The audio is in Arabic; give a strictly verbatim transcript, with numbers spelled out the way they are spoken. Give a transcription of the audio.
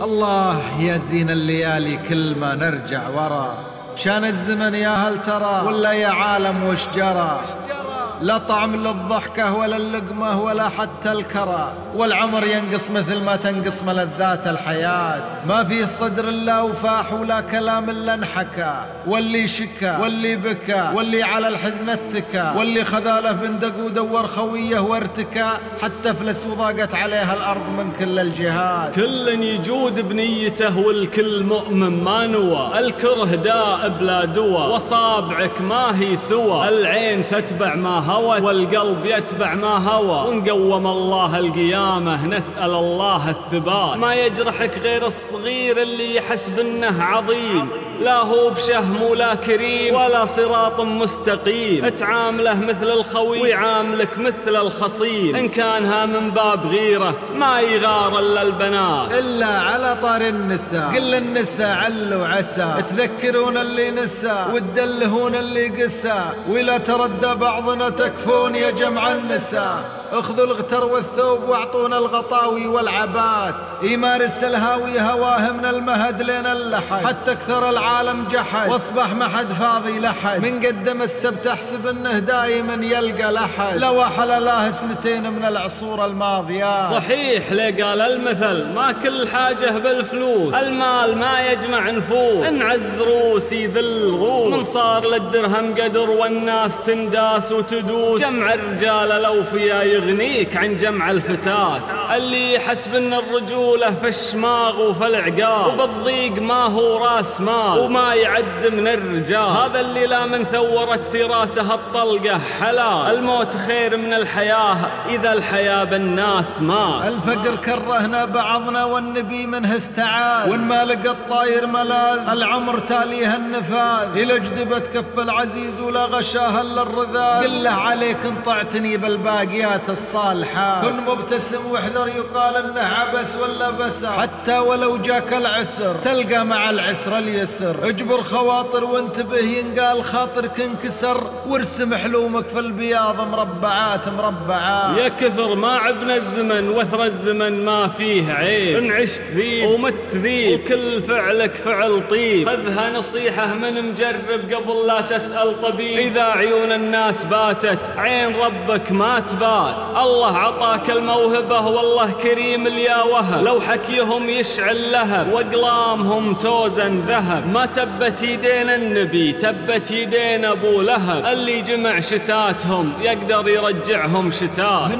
الله يا زين الليالي كل ما نرجع ورا، شان الزمن يا هل ترى ولا يا عالم وش جرى؟ لا طعم للضحكة ولا اللقمة ولا حتى الكرى، والعمر ينقص مثل ما تنقص ملذات الحياة. ما في الصدر إلا وفاح ولا كلام إلا انحكى، واللي شكى واللي بكى واللي على الحزن اتكى، واللي خذاله بندق ودور خويه وارتكى، حتى فلس وضاقت عليها الأرض من كل الجهات. كل يجود بنيته والكل مؤمن ما نوى، الكره داء بلا دواء وصابعك ما هي سوى، العين تتبع ما هوت والقلب يتبع ما هوى، ونقوم الله القيامة نسأل الله الثبات. ما يجرحك غير الصغير اللي يحسب انه عظيم، لا هو بشهم ولا كريم ولا صراط مستقيم، تعامله مثل الخوي ويعاملك مثل الخصيم، إن كانها من باب غيرة ما يغار إلا البنات. إلا على طار النساء قل النساء عل وعسى، تذكرون اللي نسى وتدلهون اللي قسى، ولا تردى بعضنا تكفون يا جمع النساء. اخذوا الغتر والثوب واعطونا الغطاوي والعبات، يمارس الهاوي هواه من المهد لين اللحد، حتى اكثر العالم جحد واصبح ما حد فاضي لحد، من قدم السبت احسب انه دايما يلقى لحد، لو احل له سنتين من العصور الماضية. صحيح ليه قال المثل ما كل حاجة بالفلوس، المال ما يجمع نفوس، ان عز روس يذل غوث، من صار للدرهم قدر والناس تنداس وتدوس، جمع الرجال الاوفياء يغنيك عن جمع الفتات، اللي يحسب ان الرجولة في الشماغ وفي العقاب، وبالضيق ما هو راس مال وما يعد من الرجال، هذا اللي لا من ثورت في راسه الطلقة حلال، الموت خير من الحياة إذا الحياة بالناس مات. الفقر كرهنا بعضنا والنبي منه استعاذ، وان ما لقى الطاير ملاذ العمر تاليها النفاذ، إلى جدبت كف العزيز ولا غشاها الا الرذاذ، قل له عليك انطعتني بالباقيات الصالحة، كن مبتسم واحذر يقال انه عبس ولا بسر، حتى ولو جاك العسر تلقى مع العسر اليسر، اجبر خواطر وانتبه ينقال خاطرك انكسر، وارسم حلومك في البياض مربعات مربعات. يا كثر ما عبنا الزمن وثر الزمن ما فيه عيب، ان عشت ذيب ومت ذيب وكل فعلك فعل طيب، خذها نصيحة من مجرب قبل لا تسأل طبيب، إذا عيون الناس باتت عين ربك ما تبات، الله عطاك الموهبة والله كريم اليا وهب، لو حكيهم يشعل لهب واقلامهم توزن ذهب، ما تبت يدين النبي تبت يدين ابو لهب، اللي جمع شتاتهم يقدر يرجعهم شتات.